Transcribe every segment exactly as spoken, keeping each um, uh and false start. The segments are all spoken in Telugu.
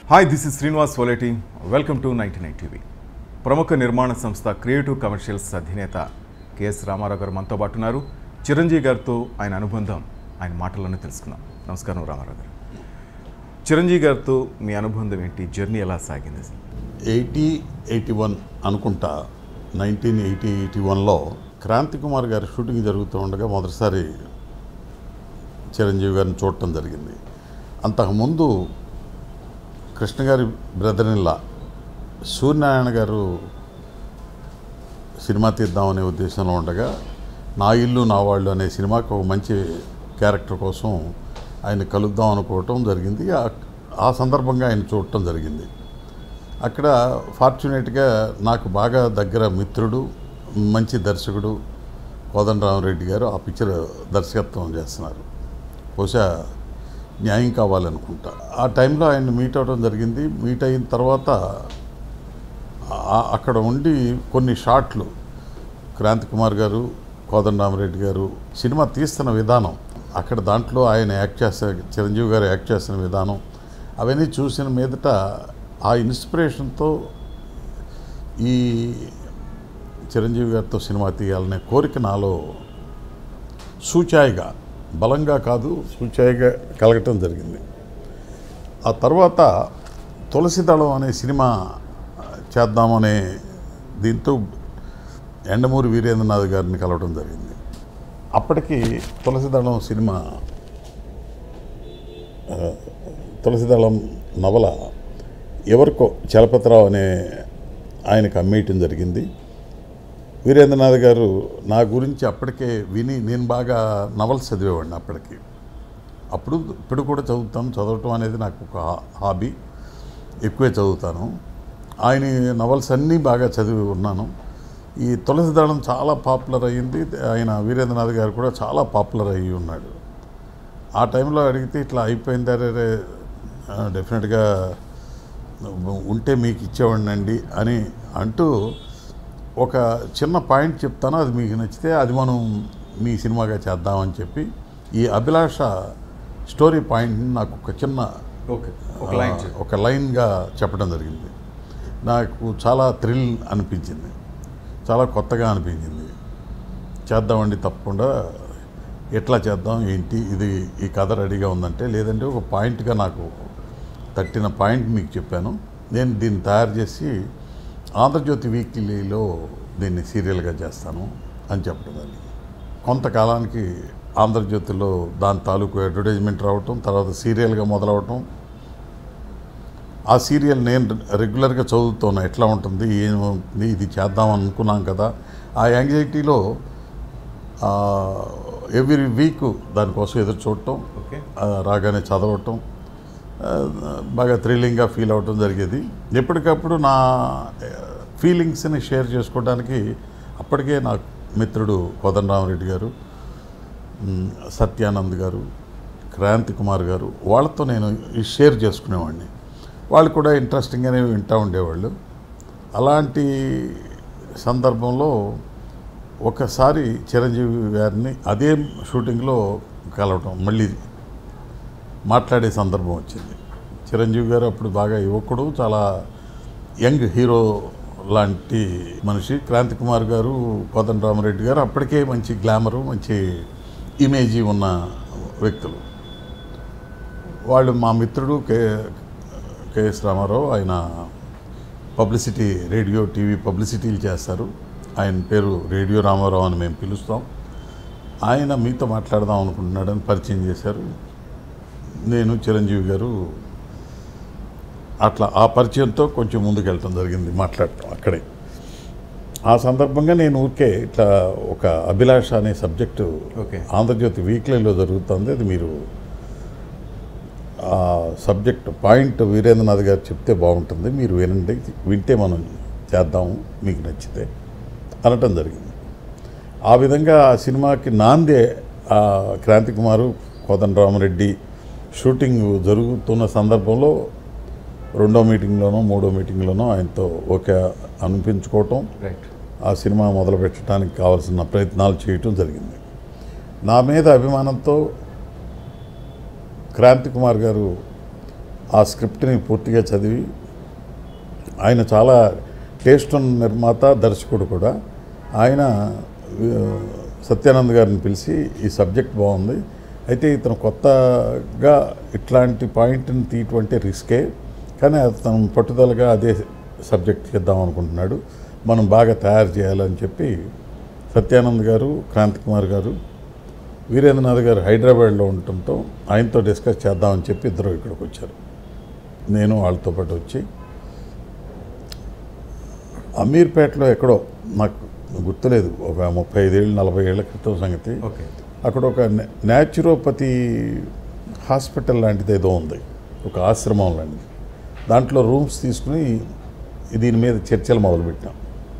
Hi, this is Srinivas Voleti. Welcome to ninety nine TV. ప్రముఖ నిర్మాణ సంస్థ క్రియేటివ్ కమర్షియల్స్ అధినేత కెఎస్ రామారావు గారు మనతో పాటు ఉన్నారు. చిరంజీవి గారితో ఆయన అనుబంధం, ఆయన మాటల్లోనే తెలుసుకుందాం. నమస్కారం రామారావు గారు. చిరంజీవి గారితో మీ అనుబంధం ఏంటి, జర్నీ ఎలా సాగింది? ఎయిటీ ఎయిటీ వన్ అనుకుంటా, నైన్టీన్ ఎయిటీ ఎయిటీ వన్లో క్రాంతి కుమార్ గారి షూటింగ్ జరుగుతూ ఉండగా మొదటిసారి చిరంజీవి గారిని చూడటం జరిగింది. అంతకుముందు కృష్ణ గారి బ్రదర్ ఇన్ లా సూర్యనారాయణ గారు సినిమా తీద్దామనే ఉద్దేశంలో ఉండగా నా ఇల్లు నా వాళ్ళు అనే సినిమాకి ఒక మంచి క్యారెక్టర్ కోసం ఆయన కలుద్దాం అనుకోవటం జరిగింది. ఆ సందర్భంగా ఆయన చూడటం జరిగింది. అక్కడ ఫార్చునేట్గా నాకు బాగా దగ్గర మిత్రుడు, మంచి దర్శకుడు కోదండరామరెడ్డి గారు ఆ పిక్చర్ దర్శకత్వం చేస్తున్నారు. బహుశా న్యాయం కావాలనుకుంటా. ఆ టైంలో ఆయన మీట్ అవ్వడం జరిగింది. మీట్ అయిన తర్వాత అక్కడ ఉండి కొన్ని షాట్లు క్రాంతి కుమార్ గారు, కోదండరామరెడ్డి గారు సినిమా తీస్తున్న విధానం, అక్కడ దాంట్లో ఆయన యాక్ట్ చేస్తే చిరంజీవి గారు యాక్ట్ చేస్తున్న విధానం అవన్నీ చూసిన మీదట ఆ ఇన్స్పిరేషన్తో ఈ చిరంజీవి గారితో సినిమా తీయాలనే కోరిక నాలో సూచాయిగా, బలంగా కాదు సూచాయిగా కలగటం జరిగింది. ఆ తర్వాత తులసిదళం అనే సినిమా చేద్దామనే దీంతో ఎండమూరి వీరేంద్రనాథ్ గారిని కలవడం జరిగింది. అప్పటికి తులసిదళం సినిమా, తులసిదళం నవల ఎవరికో చలపతిరావు అనే ఆయనకు అమ్మేయటం జరిగింది. వీరేంద్రనాథ్ గారు నా గురించి అప్పటికే విని, నేను బాగా నవల్స్ చదివేవాడిని అప్పటికి. అప్పుడు ఇప్పుడు కూడా చదువుతాను. చదవటం అనేది నాకు ఒక హాబీ, ఎక్కువే చదువుతాను. ఆయన నవల్స్ అన్నీ బాగా చదివి ఉన్నాను. ఈ తులసిదళం చాలా పాపులర్ అయ్యింది. ఆయన వీరేంద్రనాథ్ గారు కూడా చాలా పాపులర్ అయ్యి ఉన్నాడు. ఆ టైంలో అడిగితే ఇట్లా అయిపోయిందారే, డెఫినెట్గా ఉంటే మీకు ఇచ్చేవాడినండి అని అంటూ ఒక చిన్న పాయింట్ చెప్తాను, అది మీకు నచ్చితే అది మనం మీ సినిమాగా చేద్దామని చెప్పి ఈ అభిలాష స్టోరీ పాయింట్ని నాకు ఒక చిన్న ఓకే ఒక లైన్ ఒక లైన్గా చెప్పడం జరిగింది. నాకు చాలా థ్రిల్ అనిపించింది, చాలా కొత్తగా అనిపించింది. చేద్దామండి తప్పకుండా, ఎట్లా చేద్దాం ఏంటి, ఇది ఈ కథ రెడీగా ఉందంటే, లేదంటే ఒక పాయింట్గా నాకు తట్టిన పాయింట్ మీకు చెప్పాను. నేను దీన్ని తయారు చేసి ఆంధ్రజ్యోతి వీక్లీలో దీన్ని సీరియల్గా చేస్తాను అని చెప్పడం జరిగింది. కొంతకాలానికి ఆంధ్రజ్యోతిలో దాని తాలూకు అడ్వర్టైజ్మెంట్ రావటం, తర్వాత సీరియల్గా మొదలవటం. ఆ సీరియల్ నేను రెగ్యులర్గా చదువుతున్నా, ఎట్లా ఉంటుంది, ఏముంటుంది, ఇది చేద్దాం అనుకున్నాం కదా. ఆ యాంగ్జైటీలో ఎవ్రీ వీక్ దానికోసం ఎదురు చూడటం, రాగానే చదవటం, బాగా థ్రిల్లింగ్గా ఫీల్ అవ్వటం జరిగేది. ఎప్పటికప్పుడు నా ఫీలింగ్స్ని షేర్ చేసుకోవడానికి అప్పటికే నా మిత్రుడు కోదండరామరెడ్డి గారు, సత్యానంద్ గారు, క్రాంతి కుమార్ గారు, వాళ్ళతో నేను షేర్ చేసుకునేవాడిని. వాళ్ళు కూడా ఇంట్రెస్టింగ్గానే వింటూ ఉండేవాళ్ళు. అలాంటి సందర్భంలో ఒకసారి చిరంజీవి గారిని అదే షూటింగ్లో కలవటం, మళ్ళీ మాట్లాడే సందర్భం వచ్చింది. చిరంజీవి గారు అప్పుడు బాగా యువకుడు, చాలా యంగ్ హీరో లాంటి మనిషి. క్రాంతి కుమార్ గారు, కోదండరామరెడ్డి గారు అప్పటికే మంచి గ్లామరు, మంచి ఇమేజీ ఉన్న వ్యక్తులు. వాళ్ళు మా మిత్రుడు కే కెఎస్ రామారావు, ఆయన పబ్లిసిటీ, రేడియో టీవీ పబ్లిసిటీలు చేస్తారు. ఆయన పేరు రేడియో రామారావు అని మేము పిలుస్తాం. ఆయన మీతో మాట్లాడదాం అనుకుంటున్నాడని పరిచయం చేశారు. నేను, చిరంజీవి గారు అట్లా ఆ పరిచయంతో కొంచెం ముందుకు వెళ్ళటం జరిగింది, మాట్లాడటం అక్కడే. ఆ సందర్భంగా నేను ఊరికే ఇట్లా ఒక అభిలాష అనే సబ్జెక్టు ఆంధ్రజ్యోతి వీక్లీలో జరుగుతుంది, అది మీరు ఆ సబ్జెక్ట్ పాయింట్ వీరేంద్రనాథ్ గారు చెప్తే బాగుంటుంది, మీరు వినండి, వింటే మనం చేద్దాము మీకు నచ్చితే అనటం జరిగింది. ఆ విధంగా ఆ సినిమాకి నాందే ఆ క్రాంతి కుమారు, కోదండరామరెడ్డి షూటింగ్ జరుగుతున్న సందర్భంలో రెండో మీటింగ్లోనో మూడో మీటింగ్లోనో ఆయనతో ఓకే అనిపించుకోవటం, ఆ సినిమా మొదలు పెట్టడానికి కావాల్సిన ప్రయత్నాలు చేయటం జరిగింది. నా మీద అభిమానంతో క్రాంతి కుమార్ గారు ఆ స్క్రిప్ట్ని పూర్తిగా చదివి, ఆయన చాలా టేస్ట్ ఉన్న నిర్మాత, దర్శకుడు కూడా. ఆయన సత్యానంద్ గారిని పిలిచి ఈ సబ్జెక్ట్ బాగుంది, అయితే ఇతను కొత్తగా ఇట్లాంటి పాయింట్ని తీయటువంటి రిస్కే, కానీ అతను పట్టుదలగా అదే సబ్జెక్ట్ చేద్దాం అనుకుంటున్నాడు, మనం బాగా తయారు చేయాలని చెప్పి సత్యానంద్ గారు, క్రాంతి కుమార్ గారు, వీరేంద్రనాథ్ గారు హైదరాబాద్లో ఉండటంతో ఆయనతో డిస్కస్ చేద్దామని చెప్పి ఇద్దరు ఇక్కడికి వచ్చారు. నేను వాళ్ళతో పాటు వచ్చి అమీర్పేటలో ఎక్కడో నాకు గుర్తులేదు, ఒక ముప్పై ఐదేళ్ళు నలభై ఏళ్ల క్రితం సంగతి. ఓకే. అక్కడ ఒక న్యాచురోపతి హాస్పిటల్ లాంటిది ఏదో ఉంది, ఒక ఆశ్రమం లాంటిది. దాంట్లో రూమ్స్ తీసుకుని దీని మీద చర్చలు మొదలుపెట్టాం.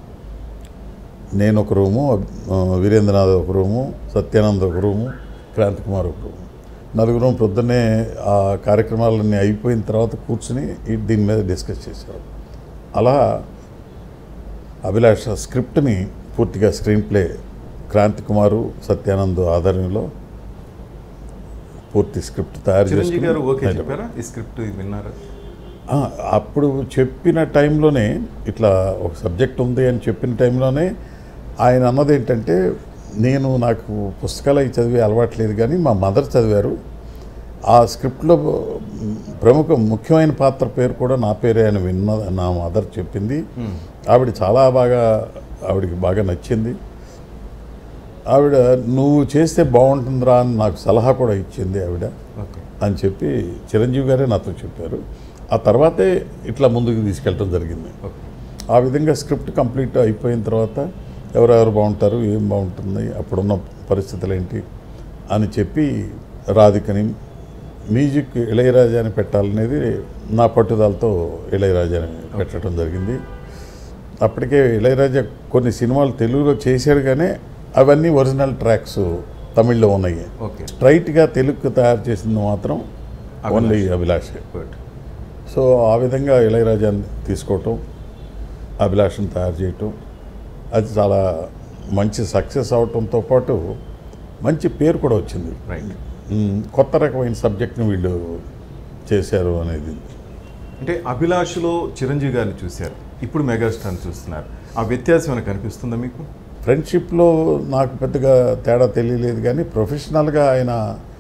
నేను ఒక రూము, వీరేంద్రనాథ్ ఒక రూము, సత్యానంద్ ఒక రూము, క్రాంతి కుమార్ ఒక రూము, నలుగురు పొద్దున్నే ఆ కార్యక్రమాలన్నీ అయిపోయిన తర్వాత కూర్చుని దీని మీద డిస్కస్ చేసేవాడు. అలా అభిలాష స్క్రిప్ట్ని పూర్తిగా స్క్రీన్ ప్లే క్రాంతి కుమారు, సత్యానంద్ ఆధ్వర్యంలో పూర్తి స్క్రిప్ట్ తయారు చేసుకుని, అప్పుడు చెప్పిన టైంలోనే ఇట్లా ఒక సబ్జెక్ట్ ఉంది అని చెప్పిన టైంలోనే ఆయన అన్నది ఏంటంటే, నేను నాకు పుస్తకాలు అవి చదివే అలవాట్లేదు, కానీ మా మదర్ చదివారు, ఆ స్క్రిప్ట్లో ప్రముఖ ముఖ్యమైన పాత్ర పేరు కూడా నా పేరే అని విన్న నా మదర్ చెప్పింది. ఆవిడ చాలా బాగా, ఆవిడకి బాగా నచ్చింది. ఆవిడ నువ్వు చేస్తే బాగుంటుందిరా అని నాకు సలహా కూడా ఇచ్చింది ఆవిడ అని చెప్పి చిరంజీవి గారే నాతో చెప్పారు. ఆ తర్వాతే ఇట్లా ముందుకు తీసుకెళ్ళడం జరిగింది. ఆ విధంగా స్క్రిప్ట్ కంప్లీట్ అయిపోయిన తర్వాత ఎవరెవరు బాగుంటారు, ఏం బాగుంటుంది, అప్పుడున్న పరిస్థితులు ఏంటి అని చెప్పి రాధికని, మ్యూజిక్ ఇళయరాజాని పెట్టాలనేది నా పట్టుదలతో ఇళయరాజాని పెట్టడం జరిగింది. అప్పటికే ఇళయరాజా కొన్ని సినిమాలు తెలుగులో చేశాడు, కానీ అవన్నీ ఒరిజినల్ ట్రాక్స్ తమిళ్లో ఉన్నాయి. స్ట్రైట్గా తెలుగుకు తయారు చేసింది మాత్రం ఓన్లీ అభిలాషే. సో ఆ విధంగా ఇళయరాజాని తీసుకోవటం, అభిలాషను తయారు చేయటం, అది చాలా మంచి సక్సెస్ అవటంతో పాటు మంచి పేరు కూడా వచ్చింది. కొత్త రకమైన సబ్జెక్ట్ని వీళ్ళు చేశారు అనేది. అంటే అభిలాషలో చిరంజీవి గారిని చూశారు, ఇప్పుడు మెగాస్టార్ని చూస్తున్నారు, ఆ వ్యత్యాసం ఏమైనా కనిపిస్తుందా మీకు? ఫ్రెండ్షిప్లో నాకు పెద్దగా తేడా తెలియలేదు, కానీ ప్రొఫెషనల్గా ఆయన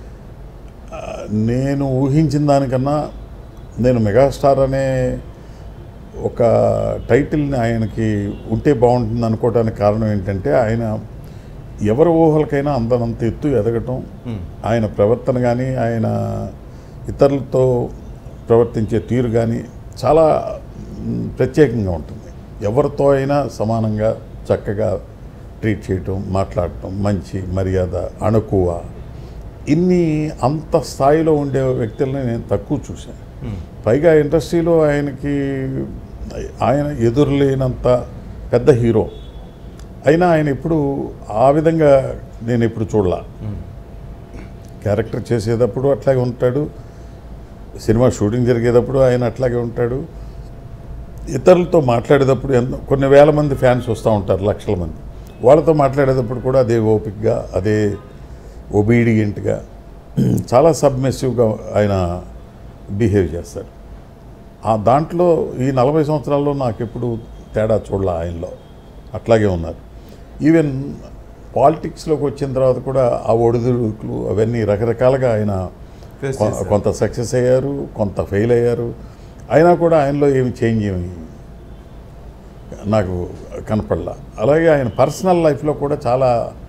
నేను ఊహించిన దానికన్నా, నేను మెగాస్టార్ అనే ఒక టైటిల్ని ఆయనకి ఉంటే బాగుంటుంది అనుకోవడానికి కారణం ఏంటంటే, ఆయన ఎవరి ఊహలకైనా అందనంత ఎత్తు ఎదగటం, ఆయన ప్రవర్తన కానీ, ఆయన ఇతరులతో ప్రవర్తించే తీరు కానీ చాలా ప్రత్యేకంగా ఉంటుంది. ఎవరితో అయినా సమానంగా చక్కగా ట్రీట్ చేయటం, మాట్లాడటం, మంచి మర్యాద, అణకువ, ఇన్ని అంత స్థాయిలో ఉండే వ్యక్తులని నేను తక్కువ చూశాను. పైగా ఇండస్ట్రీలో ఆయనకి ఆయన ఎదురులేనంత పెద్ద హీరో అయినా ఆయన ఇప్పుడు ఆ విధంగా నేను ఎప్పుడు చూడలా. క్యారెక్టర్ చేసేటప్పుడు అట్లాగే ఉంటాడు, సినిమా షూటింగ్ జరిగేటప్పుడు ఆయన అట్లాగే ఉంటాడు, ఇతరులతో మాట్లాడేటప్పుడు ఎన్నో కొన్ని వేల మంది ఫ్యాన్స్ వస్తూ ఉంటారు, లక్షల మంది, వాళ్ళతో మాట్లాడేటప్పుడు కూడా అదే ఓపిక్గా, అదే ఒబీడియంట్గా, చాలా సబ్మిసివ్గా ఆయన బిహేవ్ చేస్తారు. ఆ దాంట్లో ఈ నలభై సంవత్సరాల్లో నాకు ఎప్పుడు తేడా చూడలే, ఆయనలో అట్లాగే ఉన్నారు. ఈవెన్ పాలిటిక్స్లోకి వచ్చిన తర్వాత కూడా ఆ ఒడిదుడుకులు అవన్నీ రకరకాలుగా ఆయన కొంత సక్సెస్ అయ్యారు, కొంత ఫెయిల్ అయ్యారు, అయినా కూడా ఆయనలో ఏమి చేంజ్ ఏమి నాకు కనపడలా. అలాగే ఆయన పర్సనల్ లైఫ్లో కూడా చాలా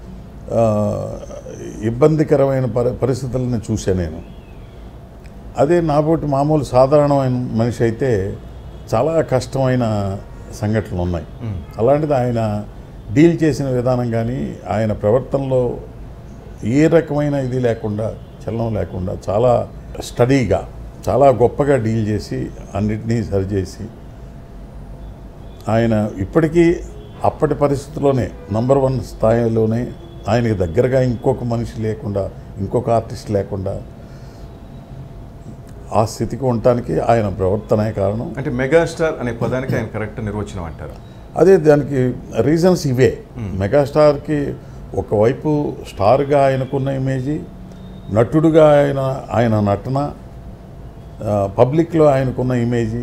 ఇబ్బందికరమైన పరి పరిస్థితులను చూశాను నేను. అదే నాబోటి మామూలు సాధారణమైన మనిషి అయితే చాలా కష్టమైన సంఘటనలు ఉన్నాయి. అలాంటిది ఆయన డీల్ చేసిన విధానం కానీ, ఆయన ప్రవర్తనలో ఏ రకమైన ఇది లేకుండా, చలనం లేకుండా, చాలా స్టడీగా, చాలా గొప్పగా డీల్ చేసి అన్నిటినీ సరిచేసి, ఆయన ఇప్పటికీ అప్పటి పరిస్థితుల్లోనే నంబర్ వన్ స్థాయిలోనే, ఆయనకి దగ్గరగా ఇంకొక మనిషి లేకుండా, ఇంకొక ఆర్టిస్ట్ లేకుండా ఆ స్థితికి ఉండటానికి ఆయన ప్రవర్తనే కారణం. అంటే మెగాస్టార్ అనే పదానికి ఆయన కరెక్ట్ నిర్వచనం అంటారు. అదే దానికి రీజన్స్ ఇవే. మెగాస్టార్కి ఒకవైపు స్టార్గా ఆయనకున్న ఇమేజీ, నటుడుగా ఆయన ఆయన నటన, పబ్లిక్లో ఆయనకున్న ఇమేజ్,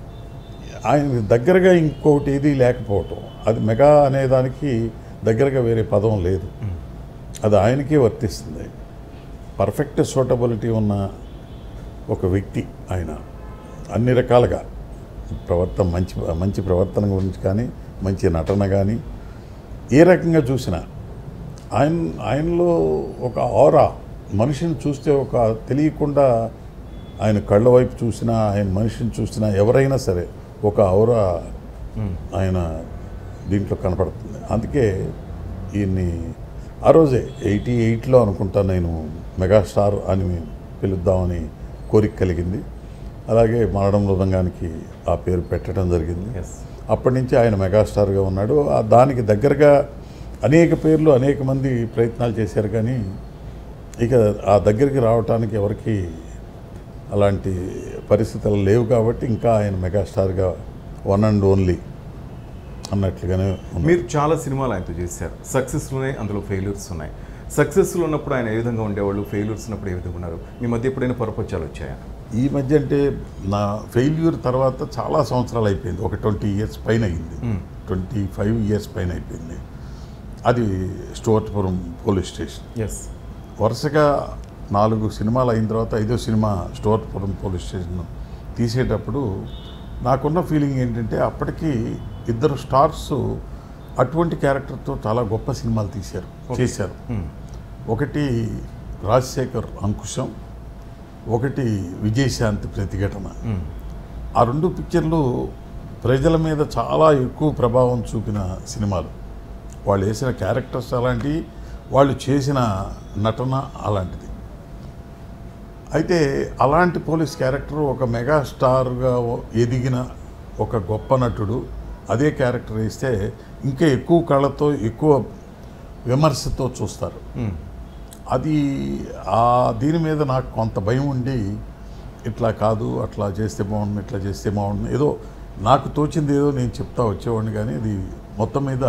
ఆయన దగ్గరగా ఇంకొకటి ఏది లేకపోవటం, అది మెగా అనేదానికి దగ్గరగా వేరే పదం లేదు, అది ఆయనకే వర్తిస్తుంది. పర్ఫెక్ట్ సూటబిలిటీ ఉన్న ఒక వ్యక్తి ఆయన, అన్ని రకాలుగా ప్రవర్తన, మంచి మంచి ప్రవర్తన గురించి కానీ, మంచి నటన కానీ, ఏ రకంగా చూసినా ఆయన ఆయనలో ఒక ఆరా, మనిషిని చూస్తే ఒక తెలియకుండా ఆయన కళ్ళ వైపు చూసినా, ఆయన మనిషిని చూసినా, ఎవరైనా సరే ఒక ఔరా ఆయన దీంట్లో కనపడుతుంది. అందుకే ఈయన్ని ఆ రోజే ఎయిటీ ఎయిట్లో అనుకుంటా నేను మెగాస్టార్ అని పిలుద్దామని కోరిక కలిగింది. అలాగే మరణం మృదంగానికి ఆ పేరు పెట్టడం జరిగింది. అప్పటి నుంచి ఆయన మెగాస్టార్గా ఉన్నాడు. దానికి దగ్గరగా అనేక పేర్లు అనేక మంది ప్రయత్నాలు చేశారు, కానీ ఇక ఆ దగ్గరికి రావడానికి ఎవరికి అలాంటి పరిస్థితులు లేవు. కాబట్టి ఇంకా ఆయన మెగాస్టార్గా వన్ అండ్ ఓన్లీ అన్నట్లుగానే. మీరు చాలా సినిమాలు ఆయనతో చేశారు, సక్సెస్లు ఉన్నాయి, అందులో ఫెయిల్యూర్స్ ఉన్నాయి. సక్సెస్లు ఉన్నప్పుడు ఆయన ఏ విధంగా ఉండేవాళ్ళు, ఫెయిల్యూర్స్ ఉన్నప్పుడు ఏ విధంగా ఉన్నారు? మీ మధ్య ఎప్పుడైనా పొరపచ్చాలు వచ్చాయా? ఈ మధ్య అంటే నా ఫెయిల్యూర్ తర్వాత చాలా సంవత్సరాలు అయిపోయింది, ఒక ట్వంటీ ఇయర్స్ పైన అయింది, ట్వంటీ ఫైవ్ ఇయర్స్ పైన అయిపోయింది. అది స్టోర్పురం పోలీస్ స్టేషన్. ఎస్, వరుసగా నాలుగు సినిమాలు అయిన తర్వాత ఐదో సినిమా స్టోర్పురం పోలీస్ స్టేషన్ తీసేటప్పుడు నాకున్న ఫీలింగ్ ఏంటంటే, అప్పటికి ఇద్దరు స్టార్స్ అటువంటి క్యారెక్టర్తో చాలా గొప్ప సినిమాలు తీశారు, చేశారు. ఒకటి రాజశేఖర్ అంకుశం, ఒకటి విజయశాంతి ప్రతిఘటన. ఆ రెండు పిక్చర్లు ప్రజల మీద చాలా ఎక్కువ ప్రభావం చూపిన సినిమాలు. వాళ్ళు వేసిన క్యారెక్టర్స్ అలాంటివి, వాళ్ళు చేసిన నటన అలాంటిది. అయితే అలాంటి పోలీస్ క్యారెక్టర్ ఒక మెగాస్టార్గా ఎదిగిన ఒక గొప్ప నటుడు అదే క్యారెక్టర్ వేస్తే ఇంకా ఎక్కువ కళ్ళతో, ఎక్కువ విమర్శతో చూస్తారు. అది ఆ దీని మీద నాకు కొంత భయం ఉండి, ఇట్లా కాదు, అట్లా చేస్తే బాగుండు, ఇట్లా చేస్తే బాగుండు, ఏదో నాకు తోచింది ఏదో నేను చెప్తా వచ్చేవాడిని. కానీ ఇది మొత్తం మీద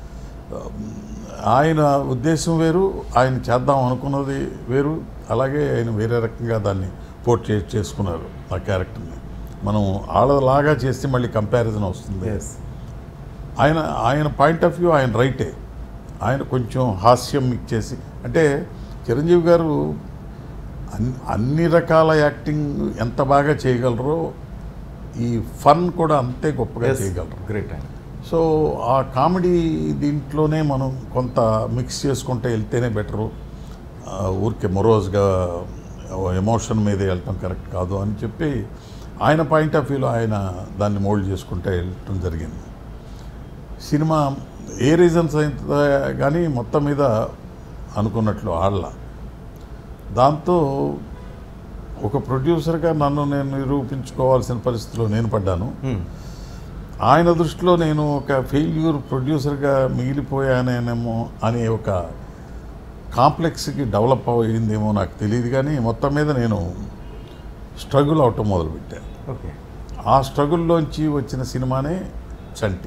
ఆయన ఉద్దేశం వేరు, ఆయన చేద్దాం అనుకున్నది వేరు, అలాగే ఆయన వేరే రకంగా దాన్ని పోర్ట్రేట్ చేసుకున్నారు ఆ క్యారెక్టర్ని. మనం ఆడలాగా చేస్తే మళ్ళీ కంపారిజన్ వస్తుంది. ఆయన ఆయన పాయింట్ ఆఫ్ వ్యూ ఆయన రైటే. ఆయన కొంచెం హాస్యం మిక్స్ చేసి, అంటే చిరంజీవి గారు అన్ని అన్ని రకాల యాక్టింగ్ ఎంత బాగా చేయగలరో ఈ ఫన్ కూడా అంతే గొప్పగా చేయగలరు. గ్రేట్. సో ఆ కామెడీ దీంట్లోనే మనం కొంత మిక్స్ చేసుకుంటే వెళ్తేనే బెటరు. ఊరికే మొరోజ్గా ఎమోషన్ మీద వెళ్ళటం కరెక్ట్ కాదు అని చెప్పి ఆయన పాయింట్ ఆఫ్ వ్యూలో ఆయన దాన్ని మోల్డ్ చేసుకుంటే వెళ్ళటం జరిగింది. సినిమా ఏ రీజన్స్ అయితే కానీ మొత్తం మీద అనుకున్నట్లు ఆడలా. దాంతో ఒక ప్రొడ్యూసర్గా నన్ను నేను నిరూపించుకోవాల్సిన పరిస్థితిలో నేను పడ్డాను. ఆయన దృష్టిలో నేను ఒక ఫెయిల్యూర్ ప్రొడ్యూసర్గా మిగిలిపోయానేమో అనే ఒక కాంప్లెక్స్కి డెవలప్ అయ్యిందేమో నాకు తెలియదు. కానీ మొత్తం మీద నేను స్ట్రగుల్ అవటం మొదలుపెట్టాను. ఓకే. ఆ స్ట్రగుల్లోంచి వచ్చిన సినిమానే చంటి.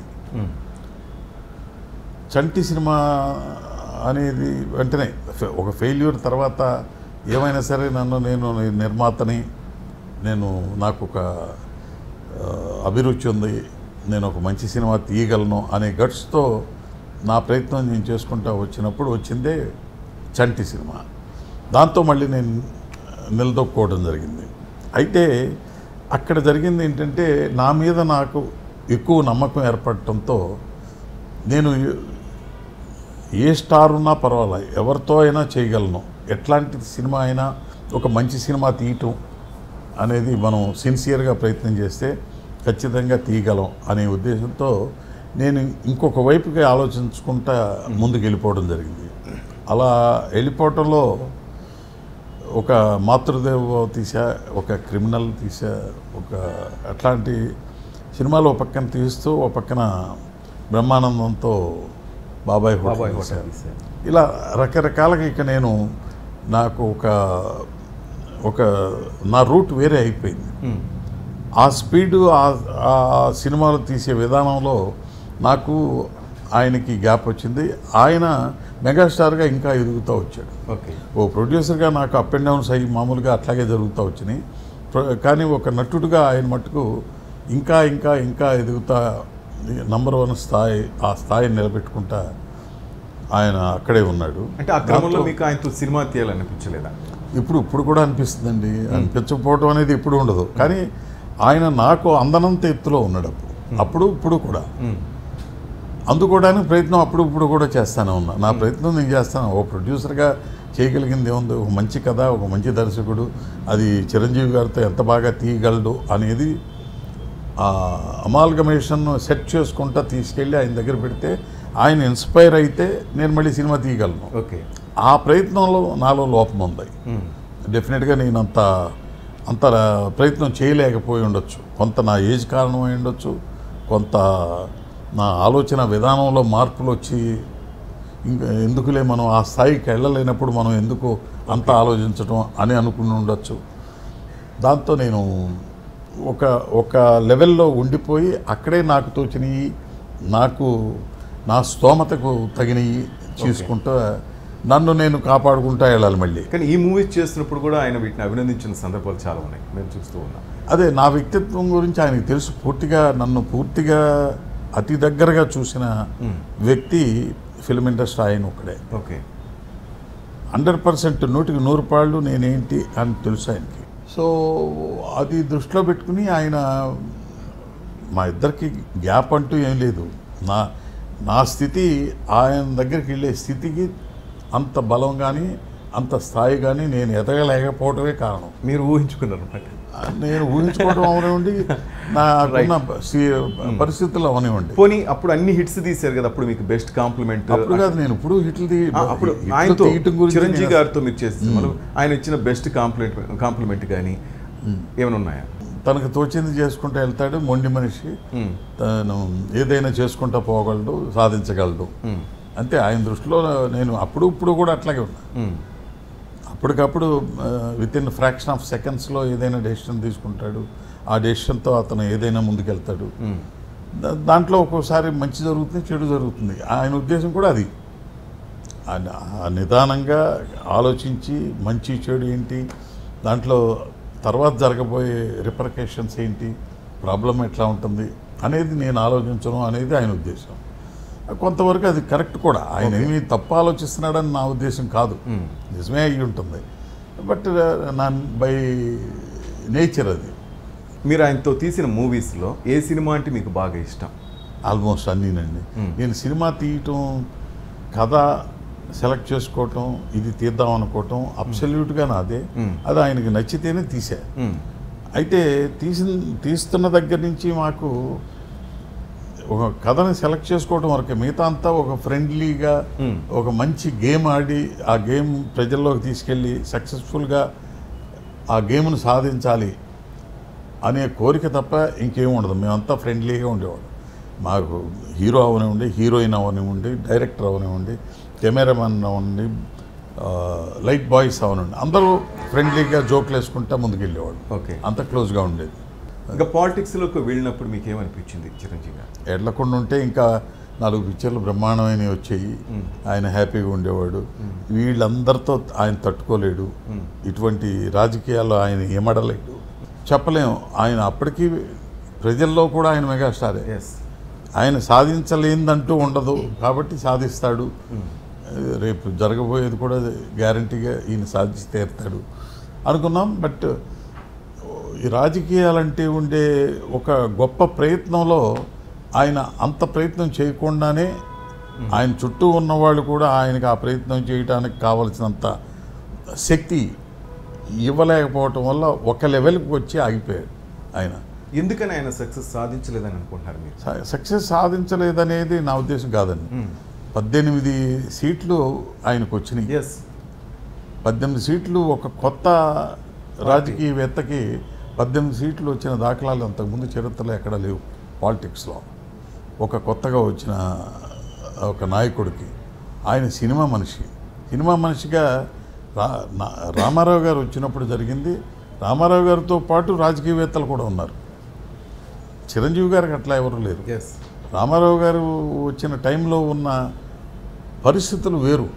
చంటి సినిమా అనేది వెంటనే ఒక ఫెయిల్యూర్ తర్వాత ఏమైనా సరే నన్ను నేను నిర్మాతని, నేను నాకు ఒక అభిరుచి ఉంది, నేను ఒక మంచి సినిమా తీయగలను అనే గట్స్తో నా ప్రయత్నం నేను చేసుకుంటూ వచ్చినప్పుడు వచ్చిందే చంటి సినిమా. దాంతో మళ్ళీ నేను నిలదొక్కుకోవడం జరిగింది. అయితే అక్కడ జరిగింది ఏంటంటే, నా మీద నాకు ఎక్కువ నమ్మకం ఏర్పడటంతో నేను ఏ స్టార్ ఉన్నా పర్వాలేదు, ఎవరితో అయినా చేయగలను, ఎట్లాంటి సినిమా అయినా ఒక మంచి సినిమా తీయటం అనేది మనం సిన్సియర్గా ప్రయత్నం చేస్తే ఖచ్చితంగా తీయగలం అనే ఉద్దేశంతో నేను ఇంకొక వైపుకి ఆలోచించుకుంటా ముందుకు వెళ్ళిపోవడం జరిగింది. అలా వెళ్ళిపోవటంలో ఒక మాతృదేవ తీసా, ఒక క్రిమినల్ తీసా, ఒక అట్లాంటి సినిమాలు ఒక పక్కన తీస్తూ ఒక పక్కన బ్రహ్మానందంతో బాబాయ్ బాబాయ్ హోటల్, ఇలా రకరకాలుగా ఇక నేను నాకు ఒక ఒక నా రూట్ వేరే అయిపోయింది. ఆ స్పీడు ఆ సినిమాలు తీసే విధానంలో నాకు ఆయనకి గ్యాప్ వచ్చింది. ఆయన మెగాస్టార్గా ఇంకా ఎదుగుతూ వచ్చాడు. ఓకే. ఓ ప్రొడ్యూసర్గా నాకు అప్ అండ్ డౌన్స్ అయ్యి మామూలుగా అట్లాగే జరుగుతూ వచ్చినాయి. కానీ ఒక నటుడుగా ఆయన మట్టుకు ఇంకా ఇంకా ఇంకా ఎదుగుతా నంబర్ వన్ స్థాయి ఆ స్థాయిని నిలబెట్టుకుంటా ఆయన అక్కడే ఉన్నాడు. అంటే ఆ క్రమంలో మీకు ఆయనతో సినిమా తీయాలనిపించలేదా? ఇప్పుడు ఇప్పుడు కూడా అనిపిస్తుందండి. అనిపించకపోవడం అనేది ఇప్పుడు ఉండదు, కానీ ఆయన నాకు అందనంత ఎత్తులో ఉన్నాడు అప్పుడు అప్పుడు ఇప్పుడు కూడా. అందుకోవడానికి ప్రయత్నం అప్పుడు ఇప్పుడు కూడా చేస్తానే ఉన్నా. నా ప్రయత్నం నేను చేస్తాను. ఓ ప్రొడ్యూసర్గా చేయగలిగింది ఏముంది, ఒక మంచి కథ, ఒక మంచి దర్శకుడు, అది చిరంజీవి గారితో ఎంత బాగా తీయగలడు అనేది అమాల్గమేషన్ సెట్ చేసుకుంటా తీసుకెళ్ళి ఆయన దగ్గర పెడితే ఆయన ఇన్స్పైర్ అయితే నేను మళ్ళీ సినిమా తీయగలను. ఓకే, ఆ ప్రయత్నంలో నాలో లోపం ఉంది. డెఫినెట్గా నేను అంత అంత ప్రయత్నం చేయలేకపోయి ఉండొచ్చు. కొంత నా ఏజ్ కారణమై ఉండొచ్చు, కొంత నా ఆలోచన విధానంలో మార్పులు వచ్చి ఇంకా ఎందుకులే మనం ఆ స్థాయికి వెళ్ళలేనప్పుడు మనం ఎందుకు అంత ఆలోచించడం అని అనుకుని ఉండొచ్చు. దాంతో నేను ఒక ఒక లెవెల్లో ఉండిపోయి అక్కడే నాకు తోచినవి, నాకు నా స్తోమతకు తగినవి చేసుకుంటూ నన్ను నేను కాపాడుకుంటూ వెళ్ళాలి మళ్ళీ. కానీ ఈ మూవీస్ చేస్తున్నప్పుడు కూడా ఆయన వీటిని అభినందించిన సందర్భాలు చాలా ఉన్నాయి, మేము చూస్తూ ఉన్నాం. అదే నా వ్యక్తిత్వం గురించి ఆయనకు తెలుసు. పూర్తిగా నన్ను పూర్తిగా అతి దగ్గరగా చూసిన వ్యక్తి ఫిల్మ్ ఇండస్ట్రీ ఆయన ఒక్కడే. ఓకే, హండ్రెడ్ పర్సెంట్ నూటికి నూరు పాళ్ళు నేనేంటి అని తెలుసు ఆయనకి. సో అది దృష్టిలో పెట్టుకుని ఆయన, మా ఇద్దరికి గ్యాప్ అంటూ ఏం లేదు. నా నా స్థితి ఆయన దగ్గరికి వెళ్ళే స్థితికి అంత బలం కానీ అంత స్థాయి కానీ నేను ఎదగలేకపోవటమే కారణం. మీరు ఊహించుకున్నారు అన్నమాట. నేను ఊహించుకోవడం అవనివ్వండి, నాకున్న పరిస్థితులు అవనివ్వండి. పోనీ అప్పుడు అన్ని హిట్స్ తీశారు కదా, అప్పుడు మీకు బెస్ట్ కాంప్లిమెంట్ అప్పుడు కాదు, నేను ఇప్పుడు హిట్లు అప్పుడు ఆయనతో చిరంజీవి గారితో మీరు చేసిన ఆయన ఇచ్చిన బెస్ట్ కాంప్లిమెంట్ కాంప్లిమెంట్ కానీ ఏమైనా ఉన్నాయా? తనకు తోచింది చేసుకుంటూ వెళ్తాడు, మొండి మనిషి, తను ఏదైనా చేసుకుంటూ పోగలడు, సాధించగలడు. అంతే ఆయన దృష్టిలో. నేను అప్పుడు ఇప్పుడు కూడా అట్లాగే ఉన్నా. అప్పటికప్పుడు విత్ ఇన్ ఫ్రాక్షన్ ఆఫ్ సెకండ్స్లో ఏదైనా డెసిషన్ తీసుకుంటాడు, ఆ డెసిషన్తో అతను ఏదైనా ముందుకెళ్తాడు. దాంట్లో ఒక్కోసారి మంచి జరుగుతుంది, చెడు జరుగుతుంది. ఆయన ఉద్దేశం కూడా అది. నిదానంగా ఆలోచించి మంచి చెడు ఏంటి, దాంట్లో తర్వాత జరగబోయే రిపర్కేషన్స్ ఏంటి, ప్రాబ్లం ఎట్లా ఉంటుంది అనేది నేను ఆలోచించడం అనేది ఆయన ఉద్దేశం. కొంతవరకు అది కరెక్ట్ కూడా. ఆయన ఏమీ తప్పు ఆలోచిస్తున్నాడని నా ఉద్దేశం కాదు, నిజమే అయ్యి ఉంటుంది. బట్ నా బై నేచర్ అది. మీరు ఆయనతో తీసిన మూవీస్లో ఏ సినిమా అంటే మీకు బాగా ఇష్టం? ఆల్మోస్ట్ అన్నీనండి. నేను సినిమా తీయటం, కథ సెలెక్ట్ చేసుకోవటం, ఇది తీద్దాం అనుకోవటం అబ్సల్యూట్గా నాదే. అది ఆయనకి నచ్చితేనే తీసా. అయితే తీసి తీస్తున్న దగ్గర నుంచి మాకు ఒక కథని సెలెక్ట్ చేసుకోవడం వరకే, మిగతా అంతా ఒక ఫ్రెండ్లీగా ఒక మంచి గేమ్ ఆడి ఆ గేమ్ ప్రజల్లోకి తీసుకెళ్ళి సక్సెస్ఫుల్గా ఆ గేమ్ను సాధించాలి అనే కోరిక తప్ప ఇంకేం ఉండదు. మేమంతా ఫ్రెండ్లీగా ఉండేవాళ్ళం. మాకు హీరో అవనివ్వండి, హీరోయిన్ అవనివ్వండి, డైరెక్టర్ అవనివ్వండి, కెమెరామెన్ అవనండి, లైట్ బాయ్స్ అవనండి, అందరూ ఫ్రెండ్లీగా జోక్లు వేసుకుంటా ముందుకెళ్ళేవాళ్ళు. ఓకే, అంత క్లోజ్గా ఉండేది. ఇంకా పాలిటిక్స్లోకి వెళ్ళినప్పుడు మీకు ఏమనిపించింది చిరంజీవి గారు? ఎడ్లకుండా ఉంటే ఇంకా నాలుగు పిక్చర్లు బ్రహ్మాండమైనవి వచ్చాయి. ఆయన హ్యాపీగా ఉండేవాడు. వీళ్ళందరితో ఆయన తట్టుకోలేడు. ఇటువంటి రాజకీయాల్లో ఆయన ఏమడలేడు, చెప్పలేము. ఆయన అప్పటికీ ప్రజల్లో కూడా ఆయన మెగాస్టారే. ఆయన సాధించలేదంటూ ఉండదు కాబట్టి సాధిస్తాడు. రేపు జరగబోయేది కూడా గ్యారంటీగా ఈయన సాధించి తీరుతాడు అనుకున్నాం. బట్ ఈ రాజకీయాలంటే ఉండే ఒక గొప్ప ప్రయత్నంలో ఆయన అంత ప్రయత్నం చేయకుండానే ఆయన చుట్టూ ఉన్నవాళ్ళు కూడా ఆయనకు ఆ ప్రయత్నం చేయడానికి కావలసినంత శక్తి ఇవ్వలేకపోవటం వల్ల ఒక లెవెల్కి వచ్చి ఆగిపోయాడు ఆయన. ఎందుకని ఆయన సక్సెస్ సాధించలేదని అనుకుంటున్నారు మీరు? సక్సెస్ సాధించలేదనేది నా ఉద్దేశం కాదండి. పద్దెనిమిది సీట్లు ఆయనకు వచ్చినాయి. ఎస్, పద్దెనిమిది సీట్లు ఒక కొత్త రాజకీయవేత్తకి పద్దెనిమిది సీట్లు వచ్చిన దాఖలాలు అంతకుముందు చరిత్రలో ఎక్కడ లేవు పాలిటిక్స్లో. ఒక కొత్తగా వచ్చిన ఒక నాయకుడికి ఆయన సినిమా మనిషి సినిమా మనిషిగా రా రామారావు గారు వచ్చినప్పుడు జరిగింది. రామారావు గారితో పాటు రాజకీయవేత్తలు కూడా ఉన్నారు. చిరంజీవి గారికి అట్లా ఎవరు లేరు. రామారావు గారు వచ్చిన టైంలో ఉన్న పరిస్థితులు వేరు.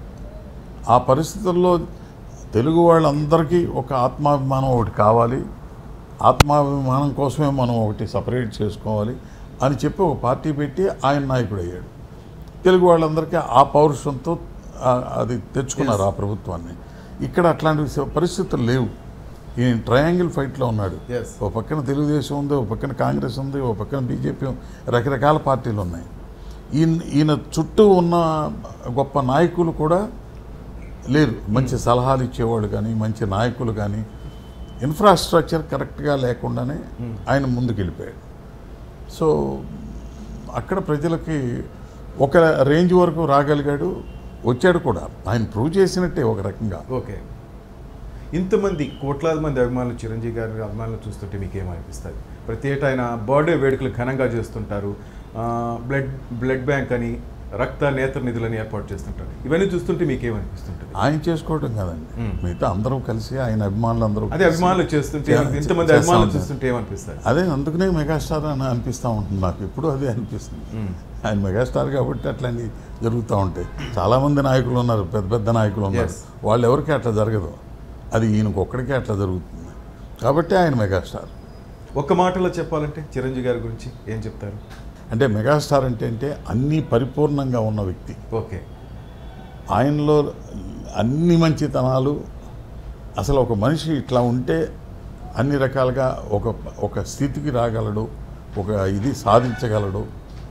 ఆ పరిస్థితుల్లో తెలుగు వాళ్ళందరికీ ఒక ఆత్మాభిమానం ఒకటి కావాలి, ఆత్మాభిమానం కోసమే మనం ఒకటి సపరేట్ చేసుకోవాలి అని చెప్పి ఒక పార్టీ పెట్టి ఆయన నాయకుడు అయ్యాడు. తెలుగు వాళ్ళందరికీ ఆ పౌరుషంతో అది తెచ్చుకున్నారు ఆ ప్రభుత్వాన్ని. ఇక్కడ అట్లాంటి పరిస్థితులు లేవు. ఈయన ట్రయాంగిల్ ఫైట్లో ఉన్నాడు. ఓ పక్కన తెలుగుదేశం ఉంది, ఓ పక్కన కాంగ్రెస్ ఉంది, ఓ పక్కన బీజేపీ, రకరకాల పార్టీలు ఉన్నాయి. ఈయన ఈయన చుట్టూ ఉన్న గొప్ప నాయకులు కూడా లేరు. మంచి సలహాలు ఇచ్చేవాళ్ళు కానీ, మంచి నాయకులు కానీ, ఇన్ఫ్రాస్ట్రక్చర్ కరెక్ట్గా లేకుండానే ఆయన ముందుకు వెళ్ళిపోయాడు. సో అక్కడ ప్రజలకి ఒక రేంజ్ వరకు రాగలిగాడు, వచ్చాడు కూడా. ఆయన ప్రూవ్ చేసినట్టే ఒక రకంగా. ఓకే, ఇంతమంది కోట్లాది మంది అభిమానులు చిరంజీవి గారి అభిమానులు చూస్తుంటే మీకు ఏమనిపిస్తుంది? ప్రతి ఏటా ఆయన బర్త్డే వేడుకలు ఘనంగా చేస్తుంటారు. బ్లడ్ బ్లడ్ బ్యాంక్ అని, రక్త నేత్ర నిధులని ఏర్పాటు చేస్తుంటారు. ఇవన్నీ చూస్తుంటే మీకు ఏమనిపిస్తుంటుంది? ఆయన చేసుకోవటం కాదండి, మిగతా అందరూ కలిసి ఆయన అభిమానులు అందరూ అదే అభిమానులు చేస్తుంటే, ఇంతమంది అభిమానులు చూస్తుంటే ఏమనిపిస్తుంది? అదే అందుకనే మెగాస్టార్ అని అనిపిస్తూ ఉంటుంది నాకు. ఇప్పుడు అదే అనిపిస్తుంది. ఆయన మెగాస్టార్ కాబట్టి అట్లాంటివి జరుగుతూ ఉంటాయి. చాలామంది నాయకులు ఉన్నారు, పెద్ద పెద్ద నాయకులు ఉన్నారు, వాళ్ళు ఎవరికి అట్లా జరగదు. అది ఈయనకు ఒక్కడికే అట్లా జరుగుతుంది కాబట్టి ఆయన మెగాస్టార్. ఒక్క మాటలో చెప్పాలంటే చిరంజీవి గారి గురించి ఏం చెప్తారు? అంటే మెగాస్టార్ అంటే అంటే అన్నీ పరిపూర్ణంగా ఉన్న వ్యక్తి. ఓకే, ఆయనలో అన్ని మంచితనాలు. అసలు ఒక మనిషి ఇట్లా ఉంటే అన్ని రకాలుగా ఒక ఒక స్థితికి రాగలడు, ఒక ఇది సాధించగలడు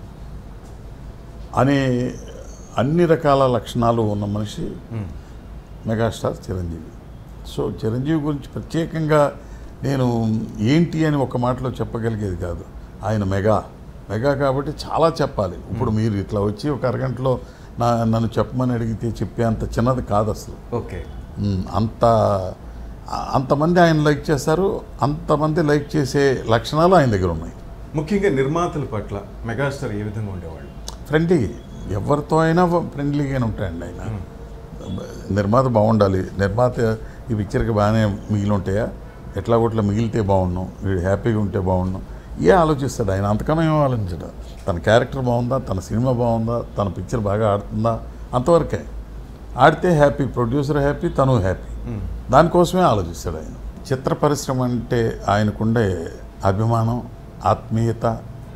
అనే అన్ని రకాల లక్షణాలు ఉన్న మనిషి మెగాస్టార్ చిరంజీవి. సో చిరంజీవి గురించి ప్రత్యేకంగా నేను ఏంటి అని ఒక మాటలో చెప్పగలిగేది కాదు. ఆయన మెగా మెగా కాబట్టి చాలా చెప్పాలి. ఇప్పుడు మీరు ఇట్లా వచ్చి ఒక అరగంటలో నా నన్ను చెప్పమని అడిగితే చెప్పే అంత చిన్నది కాదు అసలు. ఓకే, అంత అంతమంది ఆయన లైక్ చేస్తారు, అంతమంది లైక్ చేసే లక్షణాలు ఆయన దగ్గర ఉన్నాయి. ముఖ్యంగా నిర్మాతల పట్ల మెగాస్టార్ ఏ విధంగా ఉండేవాళ్ళు? ఫ్రెండ్లీ, ఎవరితో అయినా ఫ్రెండ్లీగానే ఉంటాయండి ఆయన. నిర్మాత బాగుండాలి, నిర్మాత ఈ పిక్చర్కి బాగానే మిగిలి ఉంటాయా, ఎట్లా కొట్లా మిగిలితే బాగున్నాం, వీడు హ్యాపీగా ఉంటే బాగున్నాం, ఏ ఆలోచిస్తాడు ఆయన. అంతకన్నా ఏమో ఆలోచించడు. తన క్యారెక్టర్ బాగుందా, తన సినిమా బాగుందా, తన పిక్చర్ బాగా ఆడుతుందా, అంతవరకే. ఆడితే హ్యాపీ, ప్రొడ్యూసర్ హ్యాపీ, తను హ్యాపీ, దానికోసమే ఆలోచిస్తాడు ఆయన. చిత్ర పరిశ్రమ అంటే ఆయనకుండే అభిమానం, ఆత్మీయత,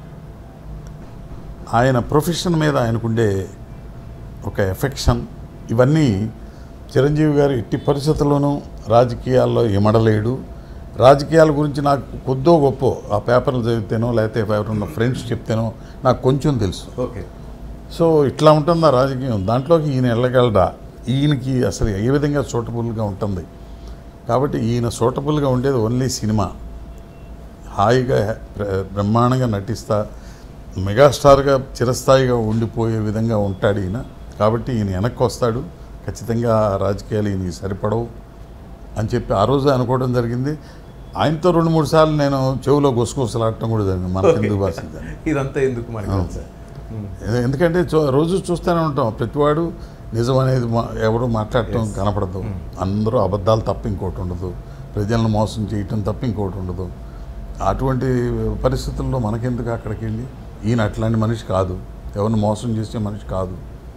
ఆయన ప్రొఫెషన్ మీద ఆయనకుండే ఒక ఎఫెక్షన్, ఇవన్నీ చిరంజీవి గారు ఎట్టి పరిస్థితుల్లోనూ రాజకీయాల్లో ఇమడలేడు. రాజకీయాల గురించి నాకు కొద్దో గొప్ప ఆ పేపర్లు చదివితేనో లేకపోతే ఎవరైనా ఫ్రెండ్స్ చెప్తేనో నాకు కొంచెం తెలుసు. ఓకే, సో ఇట్లా ఉంటుందా రాజకీయం, దాంట్లోకి ఈయన వెళ్ళగలడా, ఈయనకి అసలు ఏ విధంగా సూటబుల్గా ఉంటుంది. కాబట్టి ఈయన సూటబుల్గా ఉండేది ఓన్లీ సినిమా. హాయిగా బ్రహ్మాండంగా నటిస్తా మెగాస్టార్గా చిరస్థాయిగా ఉండిపోయే విధంగా ఉంటాడు ఈయన. కాబట్టి ఈయన వెనక్కి వస్తాడు, ఖచ్చితంగా రాజకీయాలు ఈయనకి సరిపడవు అని చెప్పి ఆ రోజు అనుకోవడం జరిగింది. ఆయనతో రెండు మూడు సార్లు నేను చెవులో గుసగుసలాడటం కూడా జరిగింది. మనకు ఎందుకు భాషింది ఇదంతా ఎందుకు మనకి? ఎందుకంటే రోజు చూస్తూనే ఉంటాం, ప్రతివాడు నిజం అనేది ఎవరు మాట్లాడటం కనపడదు. అందరూ అబద్ధాలు తప్ప ఇంకోటి ఉండదు, ప్రజలను మోసం చేయటం తప్ప ఇంకోటి ఉండదు. అటువంటి పరిస్థితుల్లో మనకెందుకు అక్కడికి వెళ్ళి, ఈయన అట్లాంటి మనిషి కాదు, ఎవరిని మోసం చేసే మనిషి కాదు.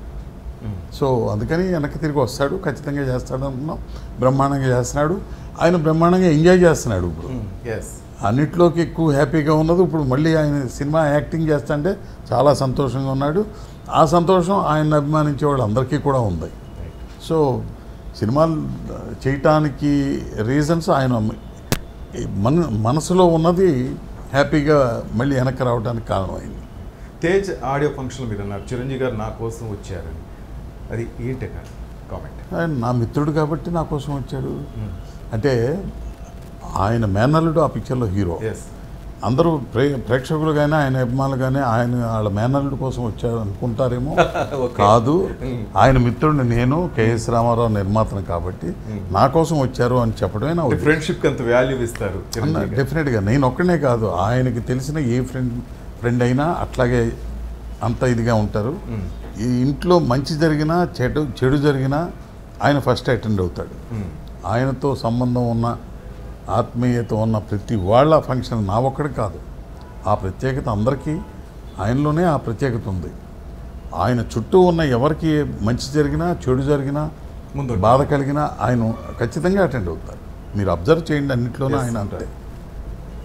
సో అందుకని వెనక్కి తిరిగి వస్తాడు, ఖచ్చితంగా చేస్తాడు అనుకున్నాం. బ్రహ్మాండంగా చేస్తున్నాడు, ఆయన బ్రహ్మాండంగా ఎంజాయ్ చేస్తున్నాడు. ఇప్పుడు అన్నిట్లోకి ఎక్కువ హ్యాపీగా ఉన్నది ఇప్పుడు మళ్ళీ ఆయన సినిమా యాక్టింగ్ చేస్తుంటే చాలా సంతోషంగా ఉన్నాడు. ఆ సంతోషం ఆయన అభిమానించే వాళ్ళు అందరికీ కూడా ఉంది. సో సినిమాలు చేయటానికి రీజన్స్ ఆయన మన మనసులో ఉన్నది హ్యాపీగా మళ్ళీ వెనక్కి రావడానికి కారణమైంది. తేజ్ ఆడియో ఫంక్షన్ మీరు అన్నారు చిరంజీవి గారు నా కోసం వచ్చారు, అది ఏంటి కామెంట్? ఆయన నా మిత్రుడు కాబట్టి నా కోసం వచ్చాడు. అంటే ఆయన మేనల్లుడు ఆ పిక్చర్లో హీరో. అందరూ ప్రే ప్రేక్షకులు కానీ ఆయన అభిమానులు కానీ ఆయన వాళ్ళ మేనల్లుడు కోసం వచ్చారు అనుకుంటారేమో. కాదు, ఆయన మిత్రుడిని నేను, కేఎస్ రామారావు నిర్మాతను కాబట్టి నా కోసం వచ్చారు అని చెప్పడమే నా ఫ్రెండ్షిప్కి అంత వాల్యూ ఇస్తారు. డెఫినెట్గా నేను ఒక్కనే కాదు, ఆయనకి తెలిసిన ఏ ఫ్రెండ్ ఫ్రెండ్ అయినా అట్లాగే అంత ఇదిగా ఉంటారు. ఈ ఇంట్లో మంచి జరిగినా చెడు చెడు జరిగినా ఆయన ఫస్ట్ అటెండ్ అవుతాడు. ఆయనతో సంబంధం ఉన్న ఆత్మీయత ఉన్న ప్రతి వాళ్ళ ఫంక్షన్ నా ఒక్కడి కాదు, ఆ ప్రత్యేకత అందరికీ ఆయనలోనే ఆ ప్రత్యేకత ఉంది. ఆయన చుట్టూ ఉన్న ఎవరికి మంచి జరిగినా చెడు జరిగినా ముందు బాధ కలిగినా ఆయన ఖచ్చితంగా అటెండ్ అవుతారు. మీరు అబ్జర్వ్ చేయండి, అన్నింటిలోనే ఆయన అంతే.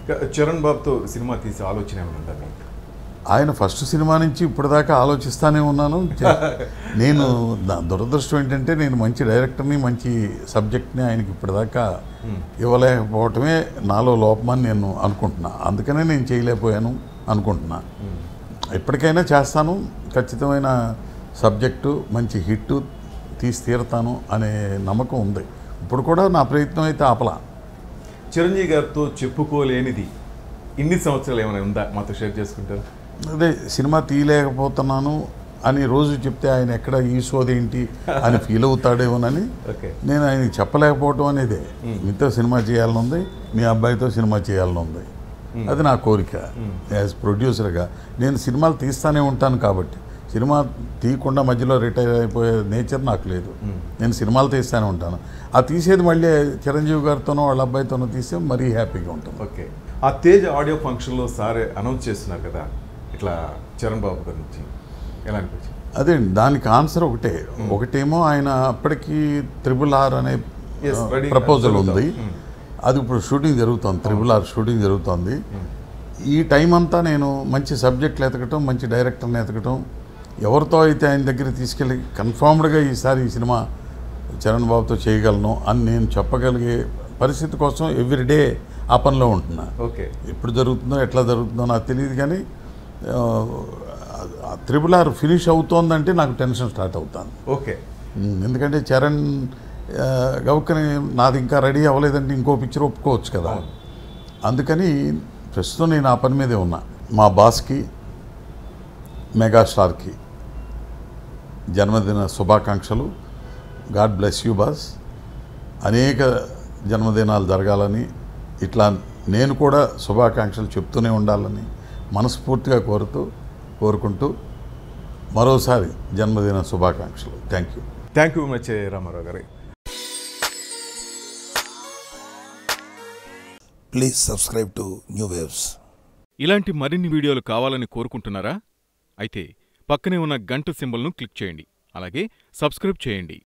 చరణ్ బాబుతో సినిమా తీసే ఆలోచన ఏమైనా ఉందా మీకు? ఆయన ఫస్ట్ సినిమా నుంచి ఇప్పటిదాకా ఆలోచిస్తానే ఉన్నాను. నేను నా దురదృష్టం ఏంటంటే నేను మంచి డైరెక్టర్ని మంచి సబ్జెక్ట్ని ఆయనకి ఇప్పటిదాకా ఇవ్వలేకపోవటమే నాలో లోపమని నేను అనుకుంటున్నా. అందుకనే నేను చేయలేకపోయాను అనుకుంటున్నా. ఎప్పటికైనా చేస్తాను. ఖచ్చితమైన సబ్జెక్టు మంచి హిట్ తీసి తీరుతాను అనే నమ్మకం ఉంది. ఇప్పుడు కూడా నా ప్రయత్నం అయితే ఆపలా. చిరంజీవి గారితో చెప్పుకోలేనిది ఇన్ని సంవత్సరాలు ఏమైనా ఉందా మాతో షేర్ చేసుకుంటారు? అదే సినిమా తీయలేకపోతున్నాను అని రోజు చెప్తే ఆయన ఎక్కడ ఈ సోదేంటి అని ఫీల్ అవుతాడేమోనని నేను ఆయనకి చెప్పలేకపోవటం అనేదే. మీతో సినిమా చేయాలని ఉంది, మీ అబ్బాయితో సినిమా చేయాలని ఉంది. అది నా కోరిక. యాజ్ ప్రొడ్యూసర్గా నేను సినిమాలు తీస్తూనే ఉంటాను కాబట్టి సినిమా తీయకుండా మధ్యలో రిటైర్ అయిపోయే నేచర్ నాకు లేదు. నేను సినిమాలు తీస్తూనే ఉంటాను. ఆ తీసేది మళ్ళీ చిరంజీవి గారితోనో వాళ్ళ అబ్బాయితోనో తీస్తే మరీ హ్యాపీగా ఉంటుంది. ఓకే. ఆ తేజ్ ఆడియో ఫంక్షన్లో సార్ అనౌన్స్ చేస్తున్నారు కదా ఇట్లా చరణ్ బాబు గురించి, ఎలా అనిపించింది? అదే దానికి ఆన్సర్ ఒకటే. ఒకటేమో ఆయన అప్పటికి త్రిబుల్ ఆర్ అనే ప్రపోజల్ ఉంది. అది ఇప్పుడు షూటింగ్ జరుగుతుంది. త్రిబుల్ ఆర్ షూటింగ్ జరుగుతుంది. ఈ టైం అంతా నేను మంచి సబ్జెక్టులు ఎతకటం, మంచి డైరెక్టర్ని ఎతకటం, ఎవరితో అయితే ఆయన దగ్గర తీసుకెళ్ళి కన్ఫర్మ్డ్గా ఈసారి ఈ సినిమా చరణ్ బాబుతో చేయగలను అని నేను చెప్పగలిగే పరిస్థితి కోసం ఎవ్రీడే ఆ పనిలో ఉంటున్నా. ఓకే. ఎప్పుడు జరుగుతుందో ఎట్లా జరుగుతుందో నాకు తెలియదు, కానీ త్రిబుల్ ఆర్ ఫినిష్ అవుతోందంటే నాకు టెన్షన్ స్టార్ట్ అవుతాను. ఓకే. ఎందుకంటే చరణ్ గౌకని నాది ఇంకా రెడీ అవ్వలేదంటే ఇంకో పిక్చర్ ఒప్పుకోవచ్చు కదా. అందుకని ప్రస్తుతం నేను ఆ పని మీదే ఉన్నా. మా బాస్కి, మెగాస్టార్కి జన్మదిన శుభాకాంక్షలు. God bless you boss. అనేక జన్మదినాలు జరగాలని, ఇట్లా నేను కూడా శుభాకాంక్షలు చెప్తూనే ఉండాలని మనస్ఫూర్తిగా కోరుతూ కోరుకుంటూ మరోసారి జన్మదిన శుభాకాంక్షలు. Thank you. Thank you much Ramarao గారు. Please subscribe to new waves. ఇలాంటి మరిన్ని వీడియోలు కావాలని కోరుకుంటున్నారా? అయితే పక్కనే ఉన్న గంట సింబల్ను క్లిక్ చేయండి. అలాగే సబ్స్క్రైబ్ చేయండి.